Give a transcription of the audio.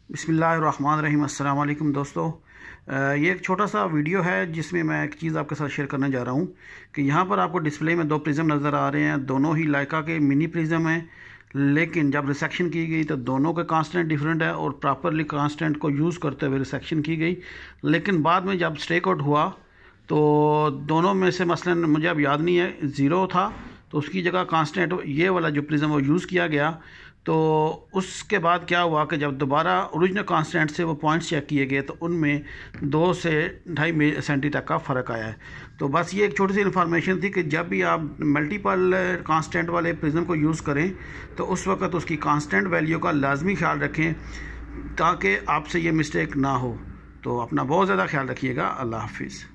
बिस्मिल्लाहिर्रहमानिर्रहीम। अस्सलाम वालेकुम दोस्तों। ये एक छोटा सा वीडियो है जिसमें मैं एक चीज़ आपके साथ शेयर करने जा रहा हूँ कि यहाँ पर आपको डिस्प्ले में दो प्रिज्म नज़र आ रहे हैं। दोनों ही लाइका के मिनी प्रिज्म हैं, लेकिन जब रिसेक्शन की गई तो दोनों के कांस्टेंट डिफरेंट है और प्रॉपरली कांस्टेंट को यूज़ करते हुए रिसेक्शन की गई। लेकिन बाद में जब स्टेक आउट हुआ तो दोनों में से मसलन मुझे अब याद नहीं है, ज़ीरो था तो उसकी जगह कांस्टेंट ये वाला जो प्रिज्म वो यूज़ किया गया। तो उसके बाद क्या हुआ कि जब दोबारा ओरिजिनल कांस्टेंट से वो पॉइंट्स चेक किए गए तो उनमें 2 से 2.5 सेंटी तक का फ़र्क आया है। तो बस ये एक छोटी सी इन्फॉर्मेशन थी कि जब भी आप मल्टीपल कांस्टेंट वाले प्रिज्म को यूज़ करें तो उस वक्त उसकी कांस्टेंट वैल्यू का लाजमी ख्याल रखें ताकि आपसे ये मिस्टेक ना हो। तो अपना बहुत ज़्यादा ख्याल रखिएगा। अल्लाह हाफिज़।